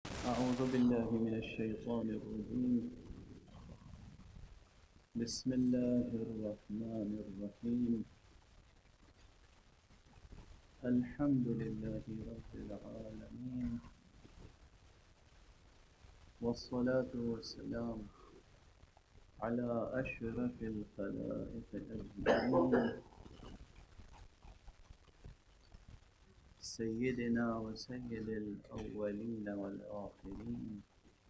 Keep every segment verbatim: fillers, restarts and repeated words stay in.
أعوذ بالله من الشيطان الرجيم. بسم الله الرحمن الرحيم. الحمد لله رب العالمين، والصلاة والسلام على أشرف الخلائق أجمعين، سيدنا وسيد الأولين والآخرين،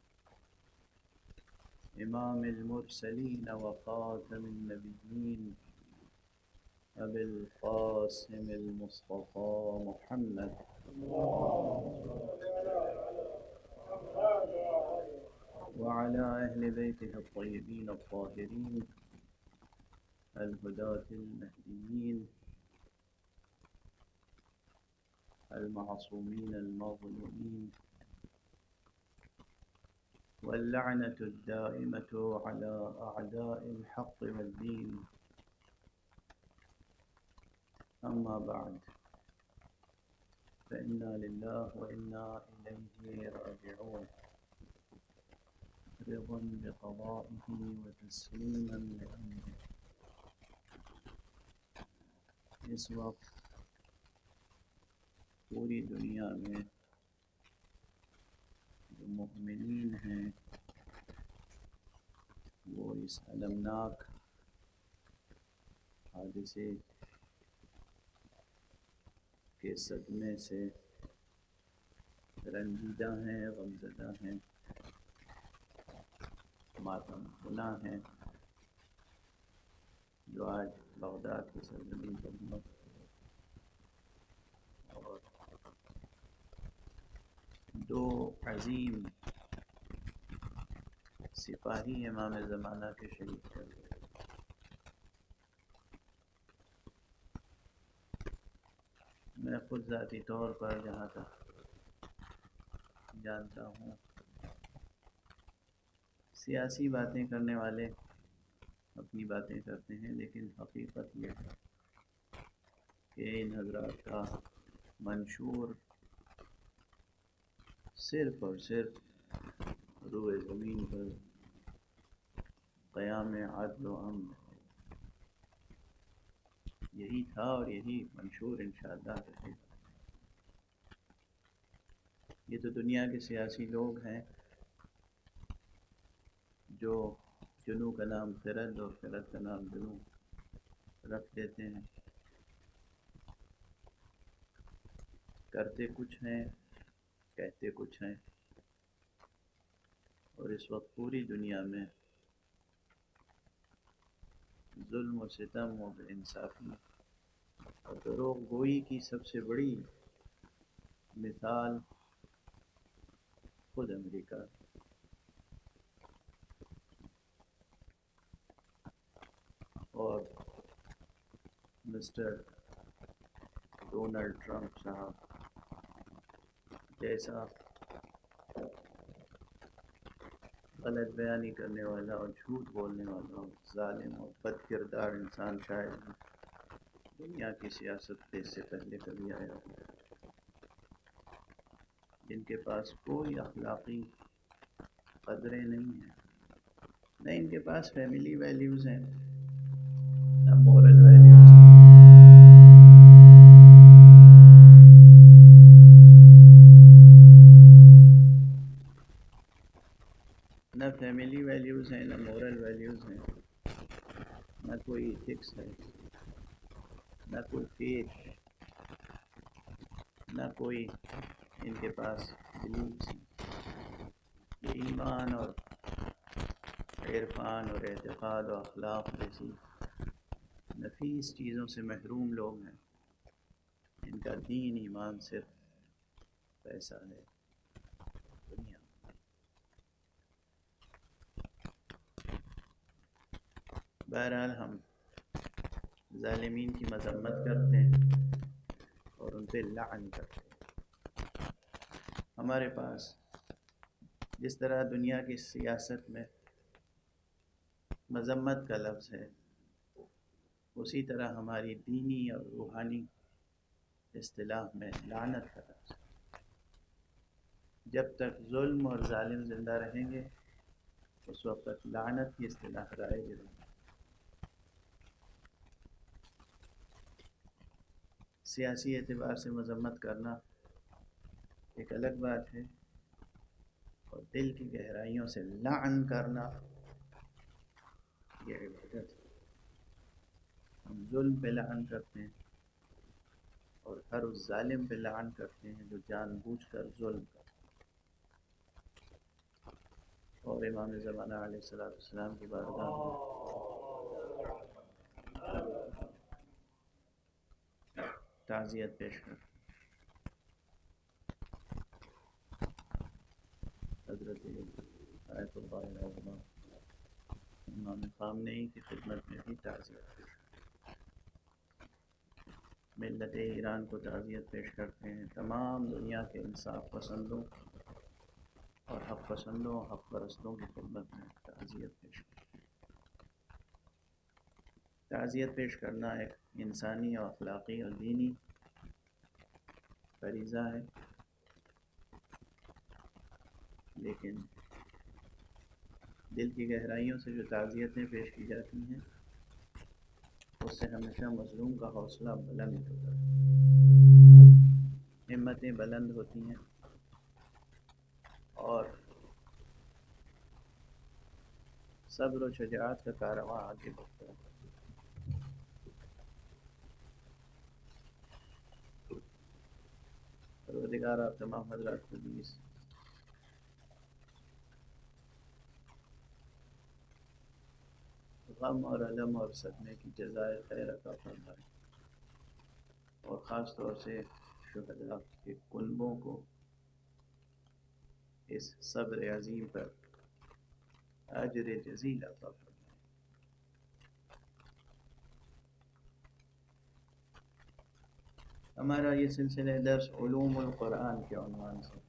إمام المرسلين وخاتم النبيين، أبي القاسم المصطفى محمد وعلى أهل بيته الطيبين الطاهرين الهداة المهديين المعصومين المظلومين، واللعنة الدائمة على أعداء الحق والدين. أما بعد، فإنا لله وإنا إليه راجعون، رضا بقضائه وتسليما لأمره. اس وقت پوری دنیا میں جو مؤمنین ہیں وہ اس المناک حادثے کے صدمے سے رنجیدہ ہیں، غمزدہ ہیں، ماتم گناہ ہیں، جو آج بغداد کی سرزمین پر اور دو عظیم سپاہی امام زمانہ کے شہید کر گئے۔ میں خود ذاتی طور پر جہاں تک جانتا ہوں، سیاسی باتیں کرنے والے اپنی باتیں کرتے ہیں، لیکن حقیقت یہ ہے کہ ان حضرات کا منشور صرف اور صرف روئے زمین پر قیام عدل و امن یہی تھا، اور یہی منشور انشاءاللہ رہے گا۔ یہ تو دنیا کے سیاسی لوگ ہیں جو جنوں کا نام خرد اور خرد کا نام جنوں رکھ دیتے ہیں، کرتے کچھ ہیں، کہتے کچھ ہیں، اور اس وقت پوری دنیا میں ظلم و ستم و بے انصافی اور دروغ گوئی کی سب سے بڑی مثال خود امریکہ۔ اور مسٹر ڈونلڈ ٹرمپ صاحب جیسا غلط بیانی کرنے والا اور جھوٹ بولنے والا اور ظالم اور بد کردار انسان شاید دنیا کی سیاست پہ اس سے پہلے کبھی آیا ہو، جن کے پاس کوئی اخلاقی قدریں نہیں ہیں، نہ ان کے پاس فیملی ویلیوز ہیں، نہ مورل ویلیوز ہیں۔ نہ فیملی ویلیوز ہیں، نہ مورل ویلیوز ہیں، نہ کوئی ایتھکس ہے، نہ کوئی فیتھ ہے، نہ کوئی ان کے پاس بلیفس ہیں۔ یہ ایمان اور عرفان اور اعتقاد و اخلاق جیسی نفیس چیزوں سے محروم لوگ ہیں، ان کا دین ایمان صرف پیسہ ہے دنیا۔ بہرحال ہم ظالمین کی مذمت کرتے ہیں اور ان پہ لعن کرتے ہیں۔ ہمارے پاس جس طرح دنیا کی سیاست میں مذمت کا لفظ ہے، اسی طرح ہماری دینی اور روحانی اصطلاح میں لعنت کا لفظ ہے۔ جب تک ظلم اور ظالم زندہ رہیں گے اس وقت تک لعنت کی اصطلاح رائج رہے گی۔ سیاسی اعتبار سے مذمت کرنا ایک الگ بات ہے، اور دل کی گہرائیوں سے لعن کرنا یہ عبادت ہے۔ ہم ظلم پہ لعن کرتے ہیں اور ہر اس ظالم پہ لعن کرتے ہیں جو جان بوجھ کر ظلم کرتے ہیں۔ اور امام زمانہ علیہ الصلوۃ والسلام کی بارگاہ تعزیت پیش کرتے ہیں۔ حضرت آیت اللہ امام خامنہ ای کی خدمت میں بھی تعزیت پیش کرتے ہیں۔ ملت ایران کو تعزیت پیش کرتے ہیں، تمام دنیا کے انصاف پسندوں اور حق پسندوں حق پرستوں کی خدمت میں تعزیت پیش کرتے ہیں۔ تعزیت پیش کرنا ایک انسانی اور اخلاقی اور دینی فریضہ ہے، لیکن دل کی گہرائیوں سے جو تعزیتیں پیش کی جاتی ہیں اس سے ہمیشہ مظلوم کا حوصلہ بلند ہوتا ہے، ہمتیں بلند ہوتی ہیں اور صبر و شجاعت کا کارواں آگے بڑھتا ہے۔ پروردگار آپ تمام حضرات کو بھی اس غم اور علم اور صدمے کی جزائے خیر عطا فرمائے، اور خاص طور سے شہداء کے کنبوں کو اس صبر عظیم پر اجر جزیل عطا فرمائے۔ ہمارا یہ سلسلہ درس علوم القرآن کے عنوان سے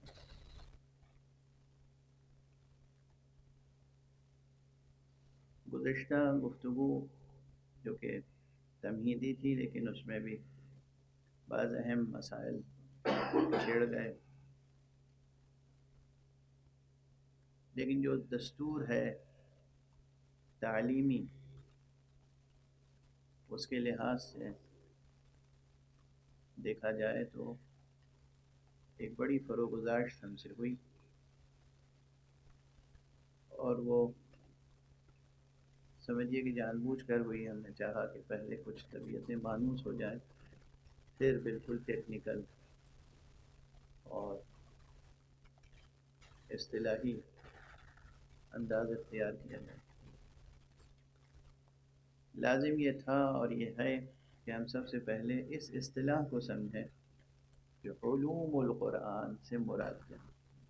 گزشتہ گفتگو جو کہ تمہیدی تھی لیکن اس میں بھی بعض اہم مسائل چھڑ گئے، لیکن جو دستور ہے تعلیمی اس کے لحاظ سے دیکھا جائے تو ایک بڑی فروگزاشت ہم سے ہوئی، اور وہ سمجھیے کہ جان بوجھ کر ہوئی۔ ہم نے چاہا کہ پہلے کچھ طبیعتیں مانوس ہو جائیں، پھر بالکل ٹیکنیکل اور اصطلاحی انداز اختیار کیا جائے۔ لازم یہ تھا اور یہ ہے کہ ہم سب سے پہلے اس اصطلاح کو سمجھیں کہ علوم القرآن سے مراد کیا ہے۔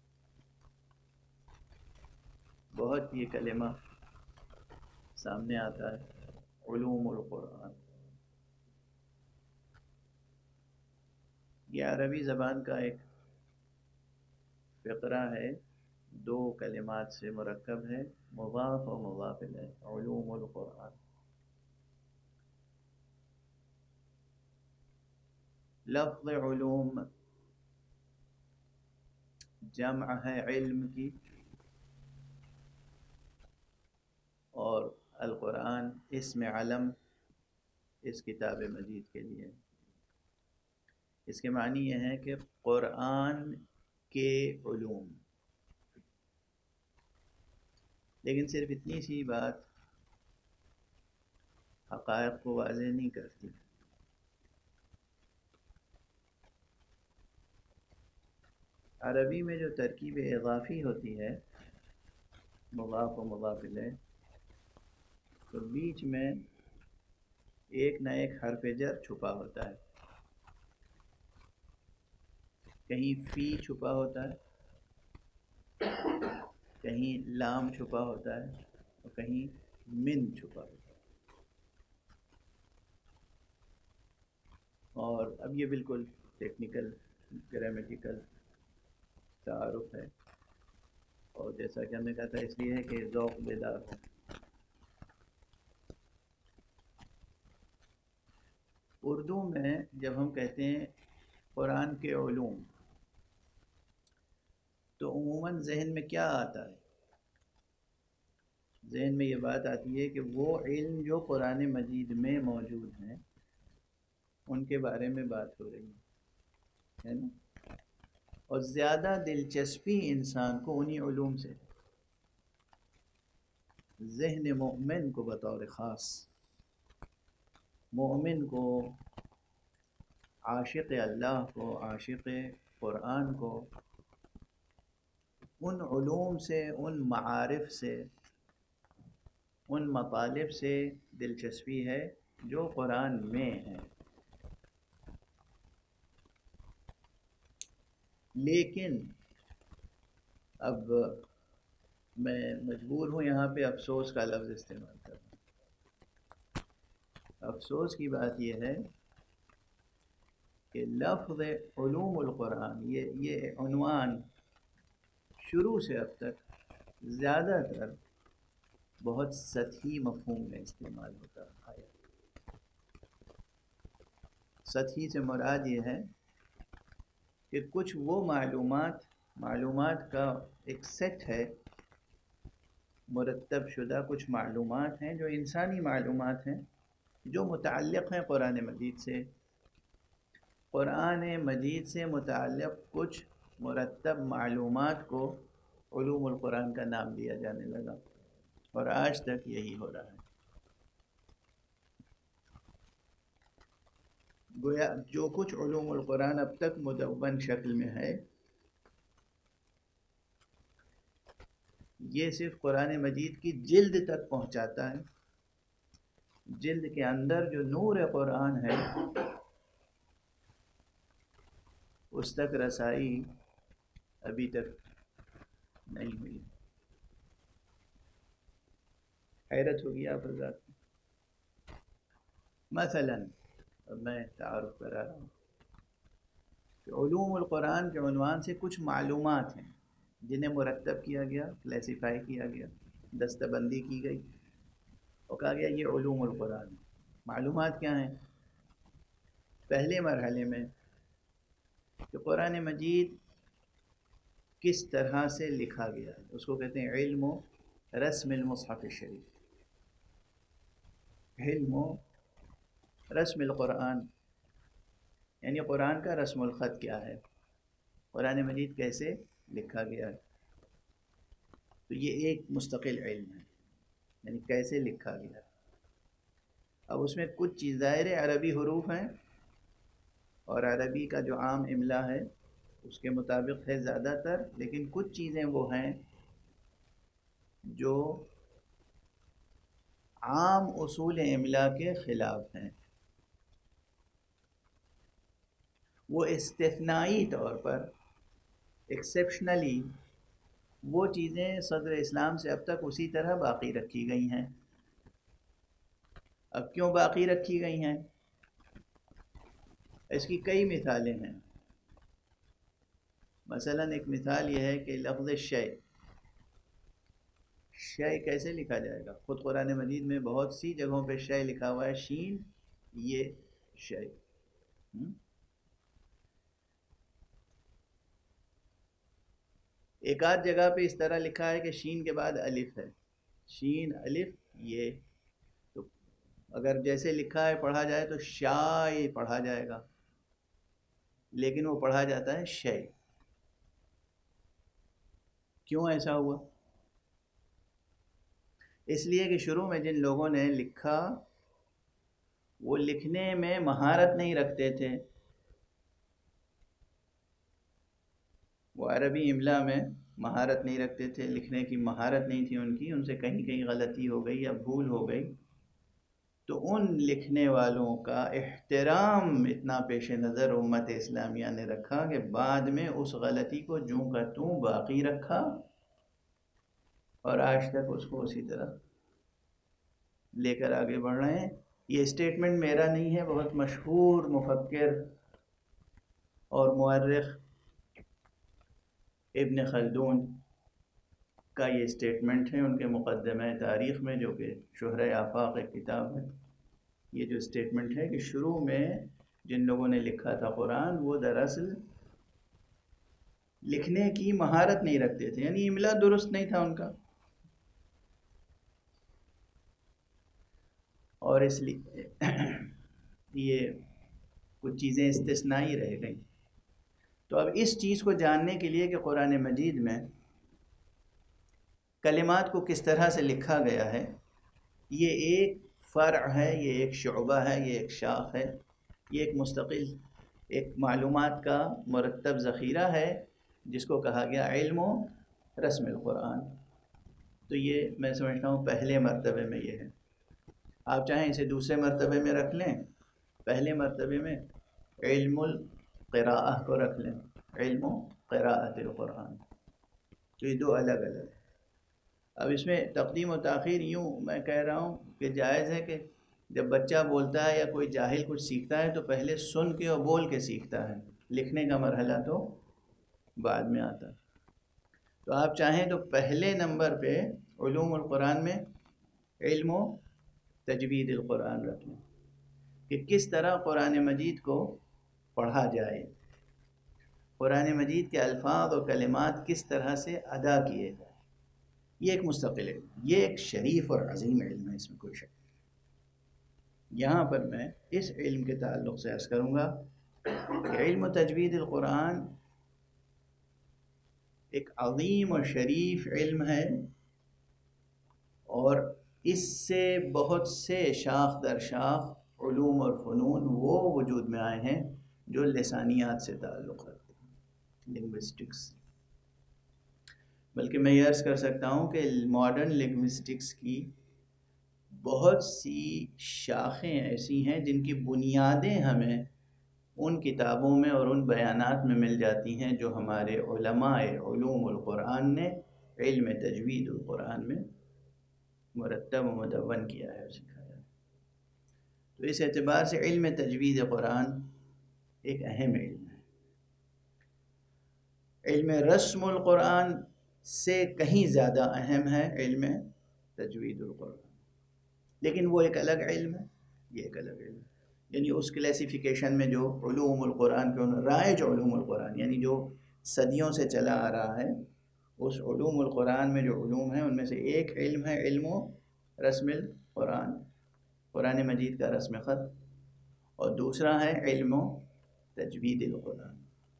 بہت یہ کلمہ سامنے آتا ہے علوم القرآن، یہ عربی زبان کا ایک فقرہ ہے، دو کلمات سے مرکب ہے، مضاف و مضاف الیہ، علوم القرآن۔ لفظ علوم جمع ہے علم کی، اور القرآن اسم علم اس کتاب مجید کے لیے۔ اس کے معنی یہ ہے کہ قرآن کے علوم، لیکن صرف اتنی سی بات حقائق کو واضح نہیں کرتی۔ عربی میں جو ترکیب اضافی ہوتی ہے مضاف و مضاف الیہ، تو بیچ میں ایک نہ ایک حرف جر چھپا ہوتا ہے، کہیں فی چھپا ہوتا ہے، کہیں لام چھپا ہوتا ہے، اور کہیں من چھپا ہوتا ہے۔ اور اب یہ بالکل ٹیکنیکل گرامیٹیکل تعارف ہے، اور جیسا کہ ہم نے کہا تھا اس لیے ہے کہ ذوق بیدار ہو۔ اردو میں جب ہم کہتے ہیں قرآن کے علوم، تو عموماً ذہن میں کیا آتا ہے؟ ذہن میں یہ بات آتی ہے کہ وہ علم جو قرآن مجید میں موجود ہیں ان کے بارے میں بات ہو رہی ہے نا، اور زیادہ دلچسپی انسان کو انہی علوم سے، ذہن مومن کو بطور خاص، مومن کو، عاشق اللہ کو، عاشق قرآن کو ان علوم سے، ان معارف سے، ان مطالب سے دلچسپی ہے جو قرآن میں ہے۔ لیکن اب میں مجبور ہوں یہاں پہ افسوس کا لفظ استعمال کرنا۔ افسوس کی بات یہ ہے کہ لفظ علوم القرآن، یہ یہ عنوان شروع سے اب تک زیادہ تر بہت سطحی مفہوم میں استعمال ہوتا آیا۔ سطحی سے مراد یہ ہے کہ کچھ وہ معلومات معلومات کا ایک سیٹ ہے، مرتب شدہ کچھ معلومات ہیں جو انسانی معلومات ہیں، جو متعلق ہیں قرآن مجید سے۔ قرآن مجید سے متعلق کچھ مرتب معلومات کو علوم القرآن کا نام دیا جانے لگا، اور آج تک یہی ہو رہا ہے۔ گویا جو کچھ علوم القرآن اب تک مدون شکل میں ہے، یہ صرف قرآن مجید کی جلد تک پہنچاتا ہے۔ جلد کے اندر جو نور قرآن ہے اس تک رسائی ابھی تک نہیں ہوئی۔ حیرت ہوگی آپ حضرات، مثلاً میں تعارف کرا رہا ہوں کہ علوم القرآن کے عنوان سے کچھ معلومات ہیں جنہیں مرتب کیا گیا، کلیسیفائی کیا گیا، دستہ بندی کی گئی اور کہا گیا یہ علوم القرآن۔ معلومات کیا ہیں؟ پہلے مرحلے میں کہ قرآن مجید کس طرح سے لکھا گیا ہے، اس کو کہتے ہیں علم و رسم المصحف الشریف، علم و رسم القرآن، یعنی قرآن کا رسم الخط کیا ہے، قرآن مجید کیسے لکھا گیا ہے۔ تو یہ ایک مستقل علم ہے، یعنی کیسے لکھا گیا ہے۔ اب اس میں کچھ چیز ظاہر عربی حروف ہیں، اور عربی کا جو عام املا ہے اس کے مطابق ہے زیادہ تر، لیکن کچھ چیزیں وہ ہیں جو عام اصول املا کے خلاف ہیں۔ وہ استثنائی طور پر، ایکسیپشنلی، وہ چیزیں صدر اسلام سے اب تک اسی طرح باقی رکھی گئی ہیں۔ اب کیوں باقی رکھی گئی ہیں؟ اس کی کئی مثالیں ہیں۔ مثلا ایک مثال یہ ہے کہ لفظ شے، شے کیسے لکھا جائے گا؟ خود قرآن مجید میں بہت سی جگہوں پہ شے لکھا ہوا ہے، شین یہ شے۔ ایک آدھ جگہ پہ اس طرح لکھا ہے کہ شین کے بعد الف ہے، شین الف یہ، تو اگر جیسے لکھا ہے پڑھا جائے تو شائے پڑھا جائے گا، لیکن وہ پڑھا جاتا ہے شے۔ کیوں ایسا ہوا؟ اس لیے کہ شروع میں جن لوگوں نے لکھا وہ لکھنے میں مہارت نہیں رکھتے تھے، وہ عربی املا میں مہارت نہیں رکھتے تھے، لکھنے کی مہارت نہیں تھی ان کی، ان سے کہیں کہیں غلطی ہو گئی یا بھول ہو گئی، تو ان لکھنے والوں کا احترام اتنا پیش نظر امت اسلامیہ نے رکھا کہ بعد میں اس غلطی کو جوں کا توں باقی رکھا، اور آج تک اس کو اسی طرح لے کر آگے بڑھ رہے ہیں۔ یہ اسٹیٹمنٹ میرا نہیں ہے، بہت مشہور مفکر اور مورخ ابن خلدون کا یہ اسٹیٹمنٹ ہے، ان کے مقدمہ تاریخ میں، جو کہ شہرۂ آفاق ایک کتاب ہے۔ یہ جو اسٹیٹمنٹ ہے کہ شروع میں جن لوگوں نے لکھا تھا قرآن وہ دراصل لکھنے کی مہارت نہیں رکھتے تھے، یعنی املا درست نہیں تھا ان کا، اور اس لیے یہ کچھ چیزیں استثنائی رہ گئیں۔ تو اب اس چیز کو جاننے کے لیے کہ قرآن مجید میں کلمات کو کس طرح سے لکھا گیا ہے، یہ ایک فرع ہے، یہ ایک شعبہ ہے، یہ ایک شاخ ہے، یہ ایک مستقل ایک معلومات کا مرتب ذخیرہ ہے جس کو کہا گیا علم و رسم القرآن۔ تو یہ میں سمجھتا ہوں پہلے مرتبے میں یہ ہے، آپ چاہیں اسے دوسرے مرتبے میں رکھ لیں، پہلے مرتبے میں علم القراءہ کو رکھ لیں، علم و قراءت القرآن، تو یہ دو الگ الگ ہے۔ اب اس میں تقدیم و تاخیر یوں میں کہہ رہا ہوں کہ جائز ہے کہ جب بچہ بولتا ہے یا کوئی جاہل کچھ سیکھتا ہے تو پہلے سن کے اور بول کے سیکھتا ہے، لکھنے کا مرحلہ تو بعد میں آتا ہے۔ تو آپ چاہیں تو پہلے نمبر پہ علوم القرآن میں علم و تجوید القرآن رکھ لیں کہ کس طرح قرآن مجید کو پڑھا جائے، قرآن مجید کے الفاظ اور کلمات کس طرح سے ادا کیے جائیں۔ یہ ایک مستقل علم، یہ ایک شریف اور عظیم علم ہے، اس میں کوئی شک نہیں۔ یہاں پر میں اس علم کے تعلق سے عرض کروں گا کہ علم و تجوید القرآن ایک عظیم اور شریف علم ہے، اور اس سے بہت سے شاخ در شاخ علوم اور فنون وہ وجود میں آئے ہیں جو لسانیات سے تعلق رکھتے ہیں، لنگوسٹکس۔ بلکہ میں یہ عرض کر سکتا ہوں کہ ماڈرن لنگوسٹکس کی بہت سی شاخیں ایسی ہیں جن کی بنیادیں ہمیں ان کتابوں میں اور ان بیانات میں مل جاتی ہیں جو ہمارے علماء علوم القرآن نے علم تجوید القرآن میں مرتب و مدون کیا ہے، سکھایا ہے۔ تو اس اعتبار سے علم تجوید قرآن ایک اہم علم ہے۔ علم رسم القرآن سے کہیں زیادہ اہم ہے علم تجوید القرآن، لیکن وہ ایک الگ علم ہے، یہ ایک الگ علم ہے۔ یعنی اس کلیسیفیکیشن میں جو علوم القرآن کے رائج علوم القرآن یعنی جو صدیوں سے چلا آ رہا ہے، اس علوم القرآن میں جو علوم ہیں ان میں سے ایک علم ہے علم و رسم القرآن، قرآن مجید کا رسم خط، اور دوسرا ہے علم و تجوید القرآن۔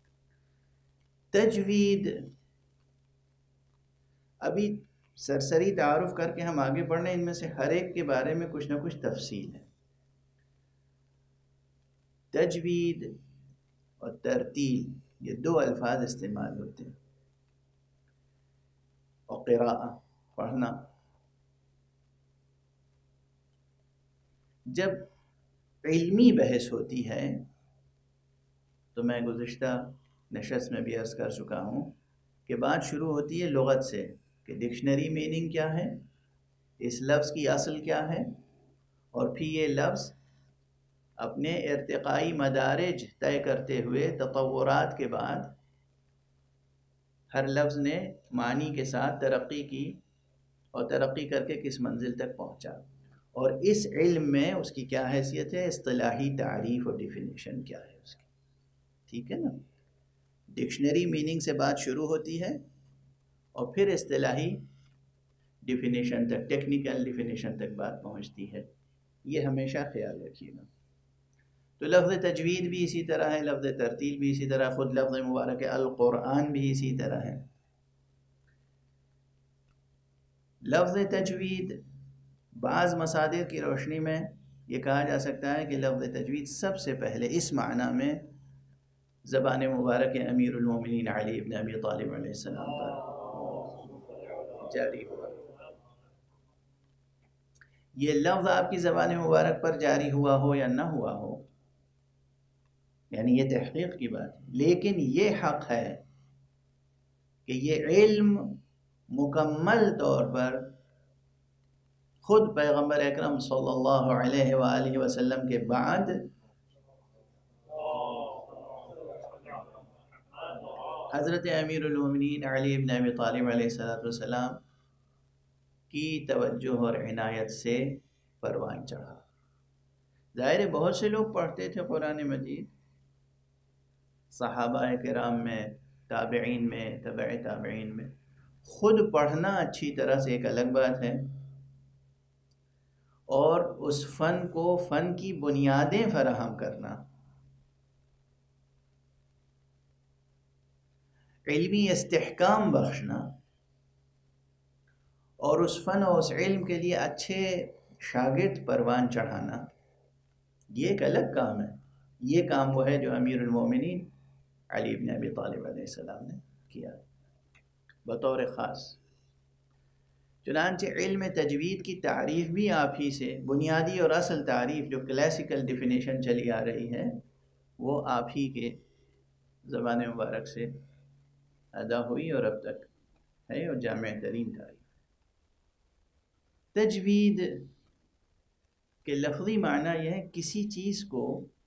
تجوید ابھی سرسری تعارف کر کے ہم آگے بڑھ رہے ہیں، ان میں سے ہر ایک کے بارے میں کچھ نہ کچھ تفصیل ہے۔ تجوید اور ترتیل یہ دو الفاظ استعمال ہوتے ہیں، اور قراءہ پڑھنا۔ جب علمی بحث ہوتی ہے تو میں گزشتہ نشست میں بھی عرض کر چکا ہوں کہ بات شروع ہوتی ہے لغت سے، کہ ڈکشنری میننگ کیا ہے، اس لفظ کی اصل کیا ہے، اور پھر یہ لفظ اپنے ارتقائی مدارج طے کرتے ہوئے تطورات کے بعد ہر لفظ نے معنی کے ساتھ ترقی کی اور ترقی کر کے کس منزل تک پہنچا، اور اس علم میں اس کی کیا حیثیت ہے، اصطلاحی تعریف اور ڈیفینیشن کیا ہے اس کی، ٹھیک ہے نا۔ ڈکشنری میننگ سے بات شروع ہوتی ہے اور پھر اصطلاحی ڈیفینیشن تک، ٹیکنیکل ڈیفینیشن تک بات پہنچتی ہے، یہ ہمیشہ خیال رکھیے گا۔ تو لفظ تجوید بھی اسی طرح ہے، لفظ ترتیل بھی اسی طرح، خود لفظ مبارک القرآن بھی اسی طرح ہے۔ لفظ تجوید بعض مصادر کی روشنی میں یہ کہا جا سکتا ہے کہ لفظ تجوید سب سے پہلے اس معنی میں زبان مبارک امیر المومنین علی بن ابی طالب علیہ السلام پر جاری ہوا۔ یہ لفظ آپ کی زبان مبارک پر جاری ہوا ہو یا نہ ہوا ہو، یعنی یہ تحقیق کی بات ہے، لیکن یہ حق ہے کہ یہ علم مکمل طور پر خود پیغمبر اکرم صلی اللہ علیہ وآلہ وسلم کے بعد حضرت امیر المومنین علی بن ابی طالب علیہ السلام کی توجہ اور عنایت سے پروان چڑھا۔ ظاہر ہے بہت سے لوگ پڑھتے تھے قرآن مجید، صحابہ کرام میں تابعین میں، تبع تابعین میں. خود پڑھنا اچھی طرح سے ایک الگ بات ہے، اور اس فن کو، فن کی بنیادیں فراہم کرنا، علمی استحکام بخشنا، اور اس فن اور اس علم کے لیے اچھے شاگرد پروان چڑھانا، یہ ایک الگ کام ہے. یہ کام وہ ہے جو امیر المومنین علی بن ابی طالب علیہ السلام نے کیا بطور خاص. چنانچہ علم تجوید کی تعریف بھی آپ ہی سے، بنیادی اور اصل تعریف جو کلاسیکل ڈیفینیشن چلی آ رہی ہے، وہ آپ ہی کے زبان مبارک سے ادا ہوئی اور اب تک ہے، اور جامع ترین تعریف. تجوید کے لفظی معنی یہ ہے کسی چیز کو،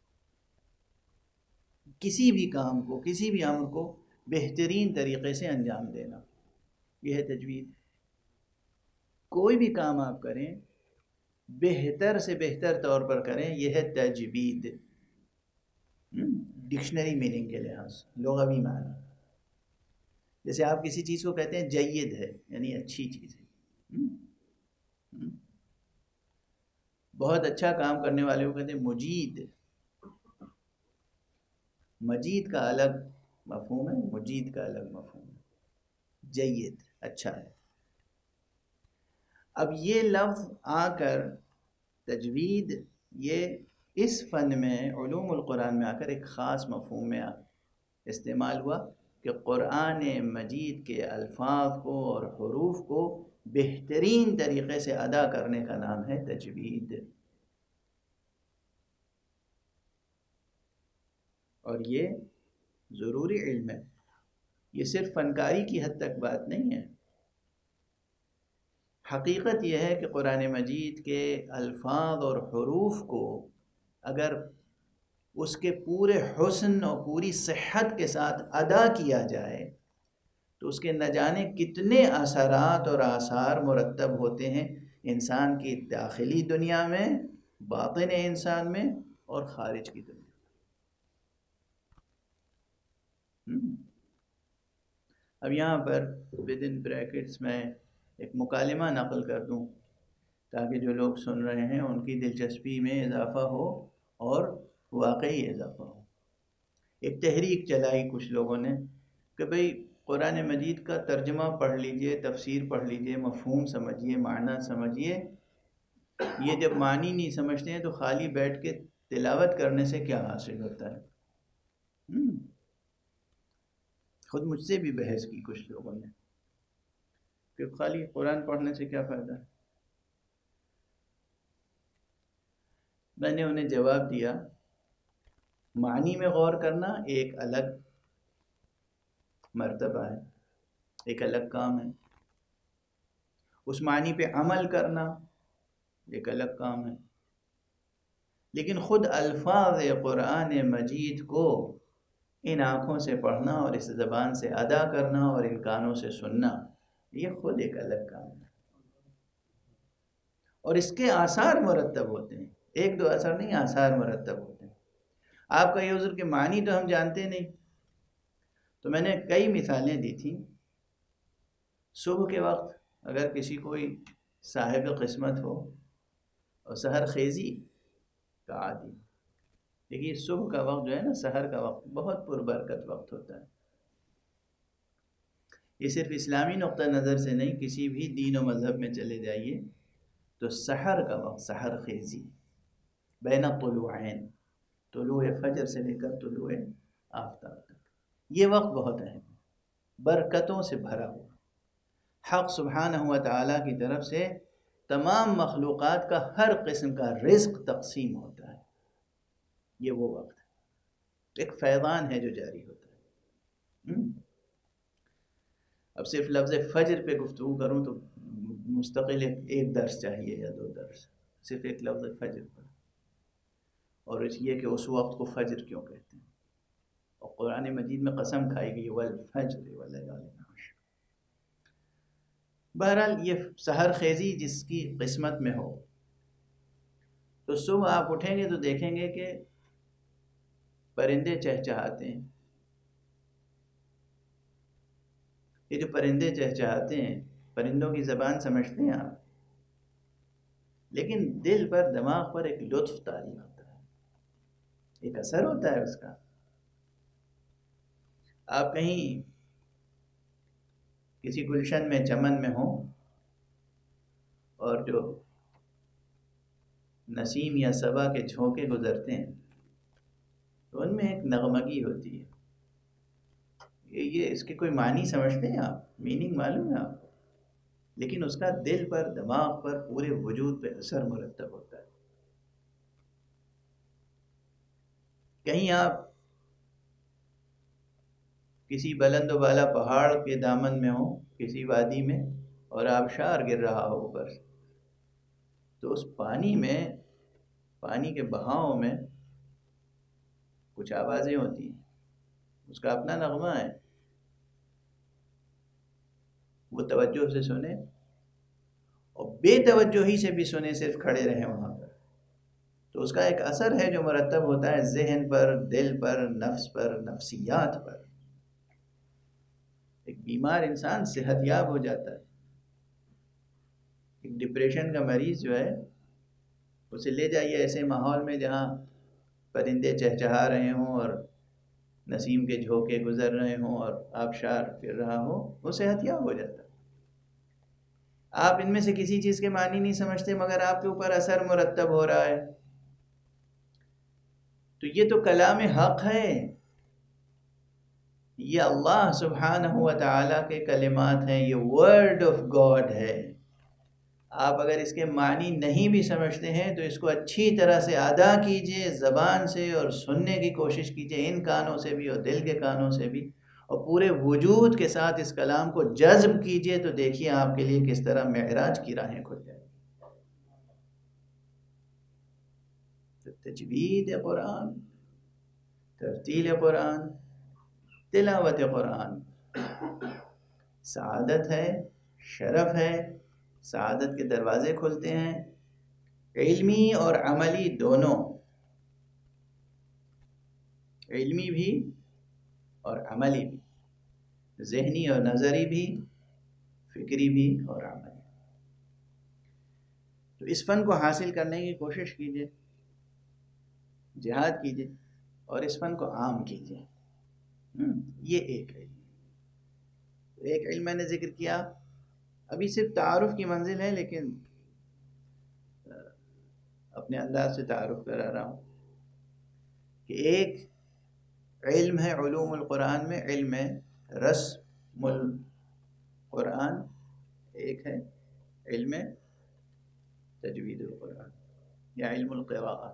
کسی بھی کام کو، کسی بھی امر کو بہترین طریقے سے انجام دینا، یہ ہے تجوید. کوئی بھی کام آپ کریں بہتر سے بہتر طور پر کریں، یہ ہے تجوید. ڈکشنری میننگ کے لحاظ، لغوی معنی. جیسے آپ کسی چیز کو کہتے ہیں جید ہے، یعنی اچھی چیز ہے. بہت اچھا کام کرنے والے کو کہتے ہیں مجید. مجید کا الگ مفہوم ہے، مجید کا الگ مفہوم ہے. جید اچھا ہے. اب یہ لفظ آ کر تجوید، یہ اس فن میں، علوم القرآن میں آ کر ایک خاص مفہوم میں استعمال ہوا کہ قرآن مجید کے الفاظ کو اور حروف کو بہترین طریقے سے ادا کرنے کا نام ہے تجوید. اور یہ ضروری علم ہے. یہ صرف فنکاری کی حد تک بات نہیں ہے. حقیقت یہ ہے کہ قرآن مجید کے الفاظ اور حروف کو اگر اس کے پورے حسن اور پوری صحت کے ساتھ ادا کیا جائے تو اس کے نہ جانے کتنے اثرات اور آثار مرتب ہوتے ہیں انسان کی داخلی دنیا میں، باطن انسان میں، اور خارج کی دنیا. اب یہاں پر ود ان بریکٹس میں ایک مکالمہ نقل کر دوں تاکہ جو لوگ سن رہے ہیں ان کی دلچسپی میں اضافہ ہو اور واقعی اضافہ ہو. ایک تحریک چلائی کچھ لوگوں نے کہ بھئی قرآن مجید کا ترجمہ پڑھ لیجئے، تفسیر پڑھ لیجئے، مفہوم سمجھیے، معنی سمجھیے. یہ جب معنی نہیں سمجھتے ہیں تو خالی بیٹھ کے تلاوت کرنے سے کیا حاصل ہوتا ہے؟ خود مجھ سے بھی بحث کی کچھ لوگوں نے کہ خالی قرآن پڑھنے سے کیا فائدہ ہے. میں نے انہیں جواب دیا، معنی میں غور کرنا ایک الگ مرتبہ ہے، ایک الگ کام ہے. اس معنی پہ عمل کرنا ایک الگ کام ہے. لیکن خود الفاظ قرآن مجید کو ان آنکھوں سے پڑھنا اور اس زبان سے ادا کرنا اور ان کانوں سے سننا، یہ خود ایک الگ کام ہے. اور اس کے آثار مرتب ہوتے ہیں، ایک دو اثر نہیں، آثار مرتب ہوتے ہیں. آپ کا یہ عذر کہ معنی تو ہم جانتے نہیں، تو میں نے کئی مثالیں دی تھیں. صبح کے وقت اگر کسی کوئی صاحب قسمت ہو اور سحر خیزی کا عادی، دیکھیے صبح کا وقت جو ہے نا، سحر کا وقت بہت پربرکت وقت ہوتا ہے. یہ صرف اسلامی نقطہ نظر سے نہیں، کسی بھی دین و مذہب میں چلے جائیے تو سحر کا وقت، سحر خیزی، بین الطلوعین، طلوع فجر سے لے کر طلوع آفتاب تک، یہ وقت بہت اہم ہے، برکتوں سے بھرا ہوا. حق سبحانہ و تعالیٰ کی طرف سے تمام مخلوقات کا ہر قسم کا رزق تقسیم ہوتا ہے. یہ وہ وقت ہے، ایک فیضان ہے جو جاری ہوتا ہے. اب صرف لفظ فجر پہ گفتگو کروں تو مستقل ایک درس چاہیے یا دو درس، صرف ایک لفظ فجر پر. اور اس یہ کہ اس وقت کو فجر کیوں کہتے ہیں، اور قرآن مجید میں قسم کھائی گئی والفجر واللیال عشر. بہرحال یہ سحر خیزی جس کی قسمت میں ہو تو صبح آپ اٹھیں گے تو دیکھیں گے کہ پرندے چہچہاتے ہیں، یہ جو پرندے چہچہاتے ہیں، پرندوں کی زبان سمجھتے ہیں آپ، لیکن دل پر، دماغ پر ایک لطف طاری ہوتا ہے، ایک اثر ہوتا ہے اس کا۔ آپ کہیں کسی گلشن میں، چمن میں ہوں، اور جو نسیم یا صبا کے جھونکے گزرتے ہیں تو ان میں ایک نغمگی ہوتی ہے۔ یہ یہ اس کے کوئی معنی سمجھتے ہیں آپ؟ میننگ معلوم ہے آپ کو؟ لیکن اس کا دل پر، دماغ پر، پورے وجود پہ اثر مرتب ہوتا ہے۔ کہیں آپ کسی بلند و بالا پہاڑ کے دامن میں ہوں، کسی وادی میں، اور آبشار گر رہا ہو اوپر سے، تو اس پانی میں، پانی کے بہاؤ میں کچھ آوازیں ہوتی ہیں، اس کا اپنا نغمہ ہے۔ وہ توجہ سے سنیں اور بے توجہی سے بھی سنیں، صرف کھڑے رہیں وہاں پر، تو اس کا ایک اثر ہے جو مرتب ہوتا ہے ذہن پر، دل پر، نفس پر، نفسیات پر۔ ایک بیمار انسان صحت یاب ہو جاتا ہے۔ ایک ڈپریشن کا مریض جو ہے، اسے لے جائیے ایسے ماحول میں جہاں پرندے چہچہا رہے ہوں اور نسیم کے جھونکے گزر رہے ہوں اور آبشار پھر رہا ہو، وہ صحت یاب ہو جاتا ہے۔ آپ ان میں سے کسی چیز کے معنی نہیں سمجھتے، مگر آپ کے اوپر اثر مرتب ہو رہا ہے، تو یہ تو کلام حق ہے، یہ اللہ سبحانہ و تعالیٰ کے کلمات ہیں، یہ ورڈ آف گاڈ ہے۔ آپ اگر اس کے معنی نہیں بھی سمجھتے ہیں تو اس کو اچھی طرح سے ادا کیجئے زبان سے، اور سننے کی کوشش کیجئے ان کانوں سے بھی اور دل کے کانوں سے بھی، اور پورے وجود کے ساتھ اس کلام کو جذب کیجئے، تو دیکھیے آپ کے لیے کس طرح معراج کی راہیں کھل جائیں۔ تجوید قرآن، ترتیل قرآن، تلاوت قرآن سعادت ہے، شرف ہے، سعادت کے دروازے کھلتے ہیں، علمی اور عملی دونوں، علمی بھی اور عملی بھی، ذہنی اور نظری بھی، فکری بھی اور عملی۔ تو اس فن کو حاصل کرنے کی کوشش کیجیے، جہاد کیجیے، اور اس فن کو عام کیجیے۔ یہ ایک علم، ایک علم میں نے ذکر کیا، ابھی صرف تعارف کی منزل ہے، لیکن اپنے انداز سے تعارف کرا رہا ہوں کہ ایک علم ہے علوم القرآن میں، علم رسم القرآن، ایک ہے علم تجوید القرآن یا علم القراءة،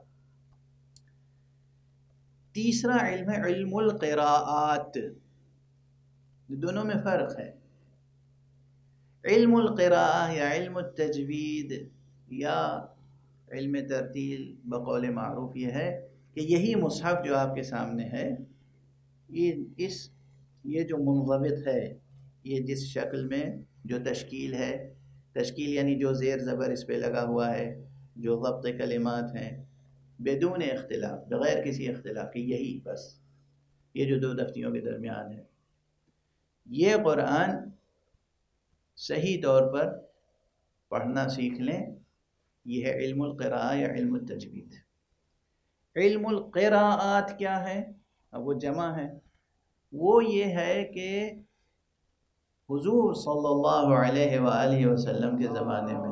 تیسرا علم ہے علم القراءات۔ دونوں میں فرق ہے۔ علم القراءة یا علم التجوید یا علم ترتیل بقول معروف یہ ہے کہ یہی مصحف جو آپ کے سامنے ہے، یہ اس یہ جو منضبط ہے، یہ جس شکل میں جو تشکیل ہے، تشکیل یعنی جو زیر زبر اس پہ لگا ہوا ہے، جو ضبط کلمات ہیں، بدون اختلاف، بغیر کسی اختلاف کے، یہی بس یہ جو دو دفتیوں کے درمیان ہے، یہ قرآن صحیح طور پر پڑھنا سیکھ لیں، یہ ہے علم القراءة یا علم التجوید۔ علم القراءات کیا ہے؟ اب وہ جمع ہے، وہ یہ ہے کہ حضور صلی اللہ علیہ وآلہ وسلم کے زمانے میں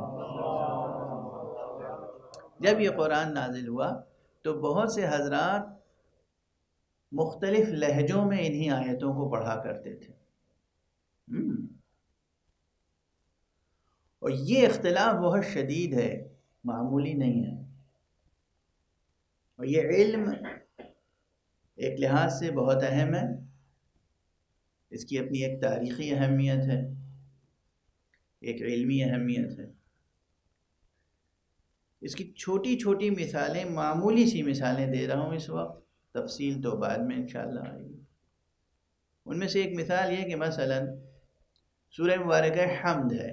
جب یہ قرآن نازل ہوا تو بہت سے حضرات مختلف لہجوں میں انہی آیتوں کو پڑھا کرتے تھے، اور یہ اختلاف بہت شدید ہے، معمولی نہیں ہے، اور یہ علم ایک لحاظ سے بہت اہم ہے، اس کی اپنی ایک تاریخی اہمیت ہے، ایک علمی اہمیت ہے۔ اس کی چھوٹی چھوٹی مثالیں، معمولی سی مثالیں دے رہا ہوں اس وقت، تفصیل تو بعد میں انشاءاللہ آئے گی۔ ان میں سے ایک مثال یہ کہ مثلا سورہ مبارکہ حمد ہے،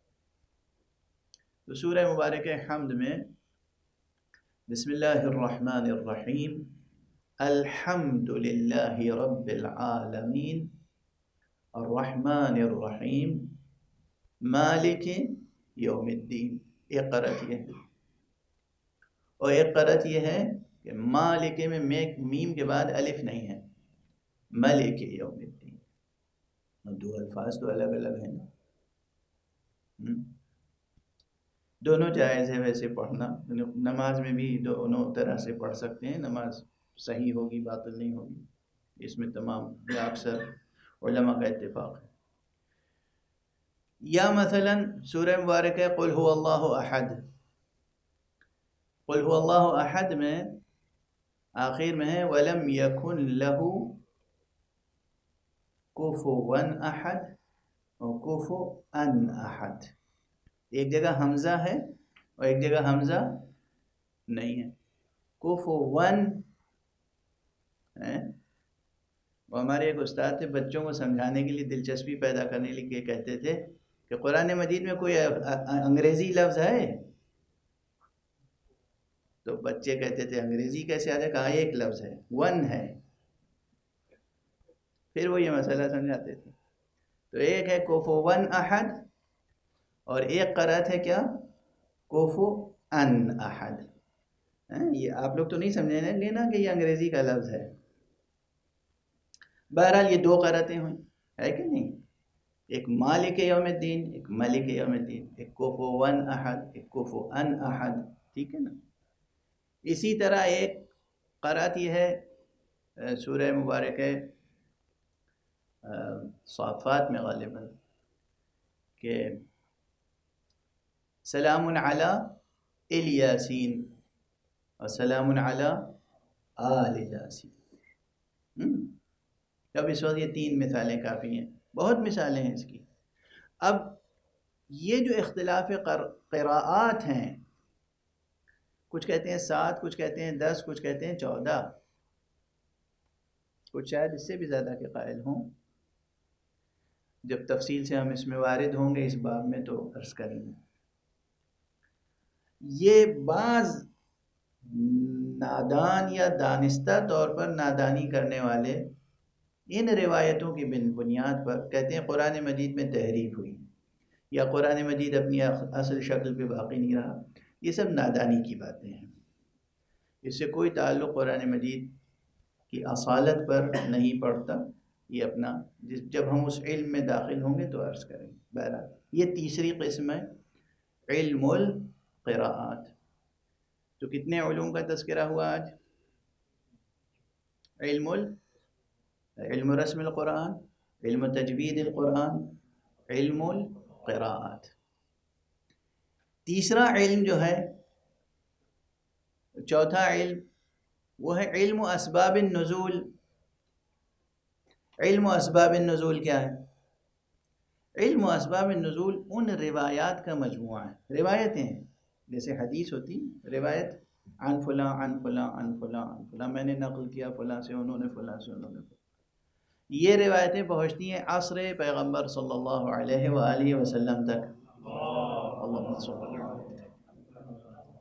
تو سورہ مبارکہ حمد میں بسم اللہ الرحمن الرحیم الحمد للہ رب العالمین الرحمن الرحیم مالک یوم الدین، ایک قرأت یہ ہے، اور ایک قرأت یہ ہے کہ مالک میں میم کے بعد الف نہیں ہے، ملک یوم الدین، دو الفاظ تو الگ الگ ہیں نا، دونوں جائز ہے ویسے پڑھنا، نماز میں بھی دونوں طرح سے پڑھ سکتے ہیں، نماز صحیح ہوگی باطل نہیں ہوگی، اس میں تمام یا اکثر علماء کا اتفاق ہے۔ یا مثلا سورہ مبارک ہے قل هو اللہ احد، قل هو اللہ احد میں آخر میں ہے وَلَمْ يَكُنْ لَهُ كُفُوًا أَحَدٌ اور كُفُوًا أَحَدٌ، ایک جگہ حمزہ ہے اور ایک جگہ حمزہ نہیں ہے، كُفُوًا ہے۔ وہ ہمارے ایک استاد تھے، بچوں کو سمجھانے کے لیے دلچسپی پیدا کرنے کے لیے کہتے تھے کہ قرآن مجید میں کوئی انگریزی لفظ ہے؟ تو بچے کہتے تھے انگریزی کیسے آ جائے، کہا ایک لفظ ہے، ون ہے، پھر وہ یہ مسئلہ سمجھاتے تھے۔ تو ایک ہے کفوًا احد اور ایک قرأت ہے کیا، کفواً احد۔ یہ آپ لوگ تو نہیں سمجھیں گے نا کہ یہ انگریزی کا لفظ ہے، بہرحال یہ دو قرأتیں ہوئیں، ہے کہ نہیں، ایک مالک یوم الدین، ایک ملک یوم الدین، ایک کفواً احد، ایک کفواً احد، ٹھیک ہے نا۔ اسی طرح ایک قرأت یہ ہے سورہ مبارک ہے صافات میں غالباً کہ سلام علی الیاسین اور سلام علی آل یاسین۔ اب اس وقت یہ تین مثالیں کافی ہیں، بہت مثالیں ہیں اس کی۔ اب یہ جو اختلاف قراءات ہیں، کچھ کہتے ہیں سات، کچھ کہتے ہیں دس، کچھ کہتے ہیں چودہ، کچھ شاید اس سے بھی زیادہ کے قائل ہوں، جب تفصیل سے ہم اس میں وارد ہوں گے اس باب میں تو عرض کریں گے۔ یہ بعض نادان یا دانستہ طور پر نادانی کرنے والے ان روایتوں کی بنیاد پر کہتے ہیں قرآن مجید میں تحریف ہوئی یا قرآن مجید اپنی اصل شکل پہ باقی نہیں رہا، یہ سب نادانی کی باتیں ہیں، اس سے کوئی تعلق قرآن مجید کی اصالت پر نہیں پڑتا، یہ اپنا جب ہم اس علم میں داخل ہوں گے تو عرض کریں گے۔ بہرحال یہ تیسری قسم ہے علم القراءات۔ تو کتنے علوم کا تذکرہ ہوا آج؟ علم ال علم رسم القرآن، علم تجوید القرآن، علم القراءات۔ تیسرا علم جو ہے، چوتھا علم، وہ ہے علم اسباب النزول۔ علم اسباب النزول کیا ہے؟ علم اسباب النزول ان روایات کا مجموعہ ہے، روایتیں ہیں، جیسے حدیث ہوتی روایت عن فلاں عن فلاں عن فلاں عن فلاں، میں نے نقل کیا فلاں سے، انہوں نے فلاں سے، انہوں نے فلاں، یہ روایتیں پہنچتی ہیں عصر پیغمبر صلی اللہ علیہ وآلہ وسلم تک، اللہم صل علی محمد،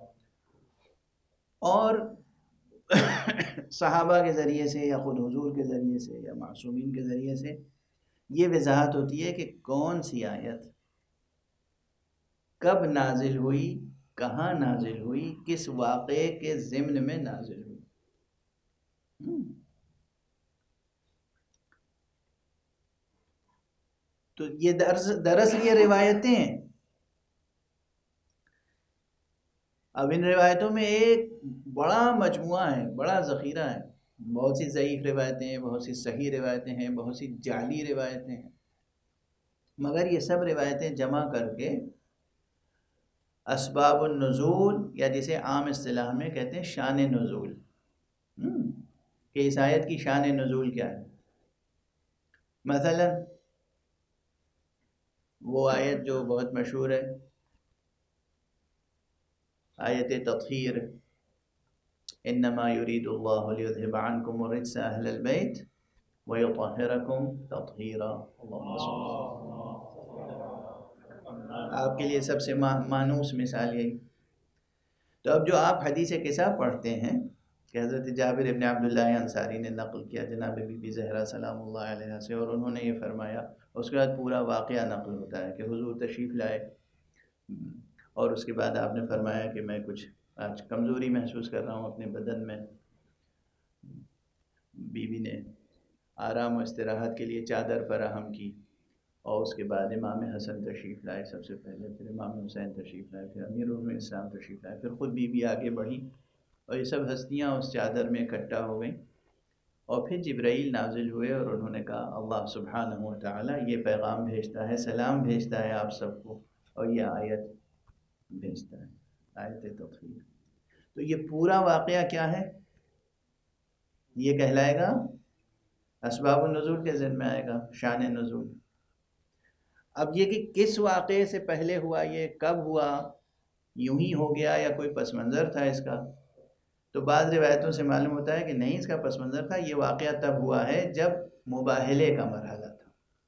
اور صحابہ کے ذریعے سے یا خود حضور کے ذریعے سے یا معصومین کے ذریعے سے یہ وضاحت ہوتی ہے کہ کون سی آیت کب نازل ہوئی، کہاں نازل ہوئی، کس واقعے کے ضمن میں نازل ہوئی۔ تو یہ دراصل یہ روایتیں ہیں۔ اب ان روایتوں میں ایک بڑا مجموعہ ہے، بڑا ذخیرہ ہے، بہت سی ضعیف روایتیں ہیں، بہت سی صحیح روایتیں ہیں، بہت سی جعلی روایتیں ہیں، مگر یہ سب روایتیں جمع کر کے اسباب النزول یا جسے عام اصطلاح میں کہتے ہیں شان نزول، کہ اس آیت کی شان نزول کیا ہے۔ مثلا وہ آیت جو بہت مشہور ہے، آیت تطہیر، انما یرید اللہ لیذھب عنکم الرجس اہل البیت ویطہرکم تطہیرا، آپ کے لیے سب سے مانوس مثال یہی۔ تو اب جو آپ حدیث قصہ پڑھتے ہیں کہ حضرت جابر ابن عبداللہ انصاری نے نقل کیا جناب بی بی زہرا سلام اللہ علیہ سے، اور انہوں نے یہ فرمایا اس کے بعد پورا واقعہ نقل ہوتا ہے کہ حضور تشریف لائے، اور اس کے بعد آپ نے فرمایا کہ میں کچھ آج کمزوری محسوس کر رہا ہوں اپنے بدن میں. بیوی نے آرام و استراحت کے لیے چادر فراہم کی، اور اس کے بعد امام حسن تشریف لائے سب سے پہلے، پھر امام حسین تشریف لائے، پھر امیر المومنین اسلام تشریف لائے، پھر خود بیوی آگے بڑھی، اور یہ سب ہستیاں اس چادر میں اکٹھا ہو گئیں. اور پھر جبرائیل نازل ہوئے اور انہوں نے کہا اللہ سبحانہ و تعالیٰ یہ پیغام بھیجتا ہے، سلام بھیجتا ہے آپ سب کو، اور یہ آیت بھیجتا ہے، آیت تطہیر. تو یہ پورا واقعہ کیا ہے؟ یہ کہلائے گا اسباب النزول کے ذمہ میں آئے گا، شان نزول. اب یہ کہ کس واقعے سے پہلے ہوا، یہ کب ہوا، یوں ہی ہو گیا یا کوئی پس منظر تھا اس کا؟ تو بعض روایتوں سے معلوم ہوتا ہے کہ نہیں، اس کا پس منظر تھا. یہ واقعہ تب ہوا ہے جب مباہلے کا مرحلہ تھا.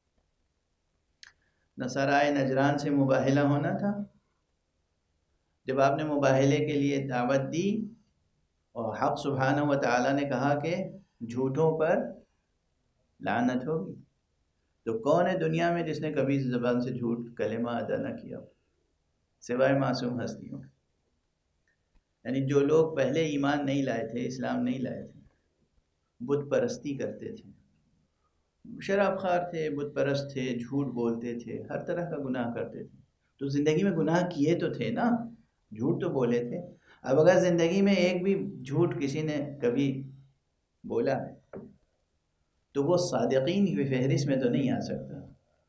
نصارائے نجران سے مباہلہ ہونا تھا. جب آپ نے مباہلے کے لیے دعوت دی اور حق سبحانہ و تعالیٰ نے کہا کہ جھوٹوں پر لعنت ہوگی، تو کون ہے دنیا میں جس نے کبھی زبان سے جھوٹ کلمہ ادا نہ کیا سوائے معصوم ہستیوں؟ یعنی جو لوگ پہلے ایمان نہیں لائے تھے، اسلام نہیں لائے تھے، بت پرستی کرتے تھے، شراب خوار تھے، بت پرست تھے، جھوٹ بولتے تھے، ہر طرح کا گناہ کرتے تھے، تو زندگی میں گناہ کیے تو تھے نا، جھوٹ تو بولے تھے. اب اگر زندگی میں ایک بھی جھوٹ کسی نے کبھی بولا ہے تو وہ صادقین کی فہرست میں تو نہیں آ سکتا.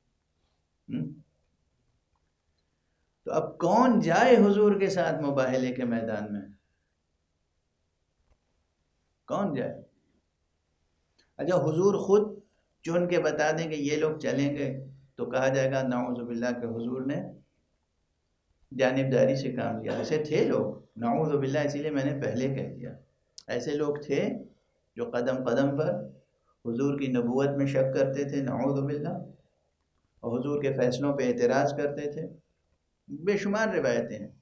تو اب کون جائے حضور کے ساتھ مباہلے کے میدان میں؟ کون جائے؟ اچھا حضور خود چن کے بتا دیں کہ یہ لوگ چلیں گے تو کہا جائے گا نعوذ باللہ کہ حضور نے جانبداری سے کام لیا. ایسے تھے لوگ، نعوذ باللہ، اسی لیے میں نے پہلے کہہ دیا. ایسے لوگ تھے جو قدم قدم پر حضور کی نبوت میں شک کرتے تھے، نعوذ باللہ، اور حضور کے فیصلوں پہ اعتراض کرتے تھے. بے شمار روایتیں ہیں.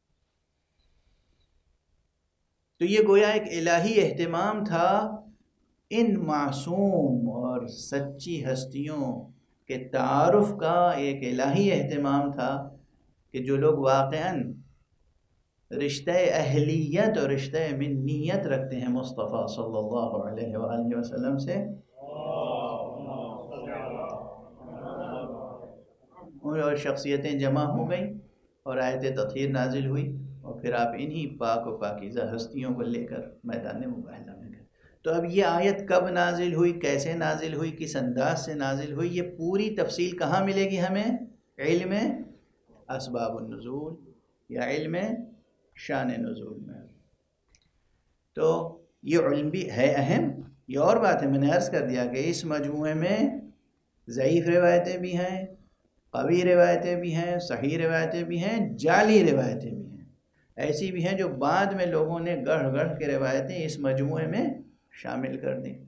تو یہ گویا ایک الہی اہتمام تھا ان معصوم اور سچی ہستیوں کے تعارف کا، ایک الہی اہتمام تھا کہ جو لوگ واقعاً رشتہ اہلیت اور رشتہ منیت رکھتے ہیں مصطفیٰ صلی اللہ علیہ وآلہ وسلم سے، اور شخصیتیں جمع ہو گئیں اور آیت تطہیر نازل ہوئی، اور پھر آپ انہی پاک و پاکیزہ ہستیوں کو لے کر میدان مباہلہ میں گئے. تو اب یہ آیت کب نازل ہوئی، کیسے نازل ہوئی، کس انداز سے نازل ہوئی، یہ پوری تفصیل کہاں ملے گی ہمیں؟ علم اسباب النزول یا علم شان نزول میں. تو یہ علم بھی ہے اہم. یہ اور بات ہے، میں نے عرض کر دیا کہ اس مجموعے میں ضعیف روایتیں بھی ہیں، قوی روایتیں بھی ہیں، صحیح روایتیں بھی ہیں، جعلی روایتیں بھی ہیں، ایسی بھی ہیں جو بعد میں لوگوں نے گڑھ گڑھ کے روایتیں اس مجموعے میں شامل کر دیں.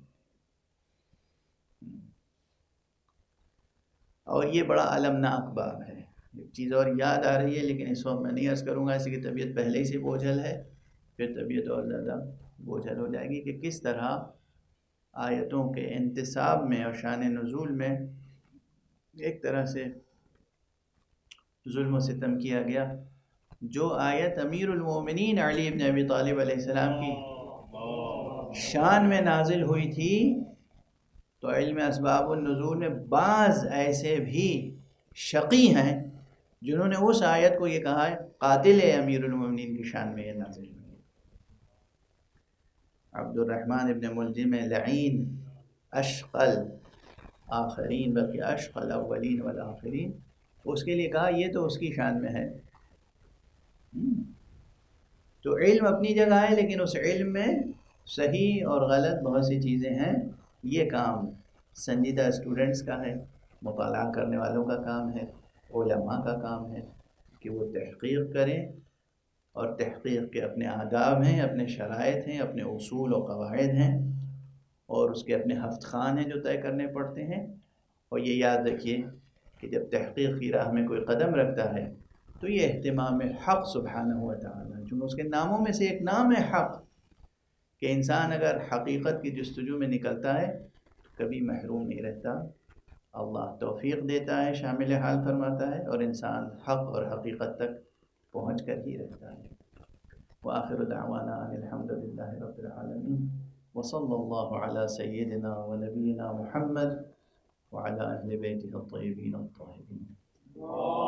اور یہ بڑا المناک باب ہے. ایک چیز اور یاد آ رہی ہے لیکن اس وقت میں نہیں عرض کروں گا، اسی کی طبیعت پہلے ہی سے بوجھل ہے، پھر طبیعت اور زیادہ بوجھل ہو جائے گی کہ کس طرح آیتوں کے انتصاب میں اور شان نزول میں ایک طرح سے ظلم و ستم کیا گیا. جو آیت امیر المومنین علی ابن ابی طالب علیہ السلام کی شان میں نازل ہوئی تھی، تو علم اسباب النزول میں بعض ایسے بھی شقی ہیں جنہوں نے اس آیت کو یہ کہا ہے قاتل امیر المومنین کی شان میں یہ نازل ہوئی. عبد الرحمن ابن ملجم لعین اشقل آخرین بلکہ اشقل اولین والآخرین، اس کے لیے کہا یہ تو اس کی شان میں ہے. تو علم اپنی جگہ ہے، لیکن اس علم میں صحیح اور غلط بہت سی چیزیں ہیں. یہ کام سنجیدہ اسٹوڈنٹس کا ہے، مطالعہ کرنے والوں کا کام ہے، علماء کا کام ہے کہ وہ تحقیق کریں، اور تحقیق کے اپنے آداب ہیں، اپنے شرائط ہیں، اپنے اصول و قواعد ہیں، اور اس کے اپنے ہفت خوان ہیں جو طے کرنے پڑتے ہیں. اور یہ یاد رکھیے کہ جب تحقیق کی راہ میں کوئی قدم رکھتا ہے تو یہ اہتمام حق سبحانہ و تعالیٰ، چونکہ اس کے ناموں میں سے ایک نام ہے حق، کہ انسان اگر حقیقت کی جستجو میں نکلتا ہے تو کبھی محروم نہیں رہتا، اللہ توفیق دیتا ہے، شامل حال فرماتا ہے، اور انسان حق اور حقیقت تک پہنچ کر ہی رہتا ہے۔ وآخر دعوانا ان الحمد للہ رب العالمین، وصلی اللہ علی سیدنا و نبینا محمد وعلی اہل بیتہ الطیبین الطاہرین۔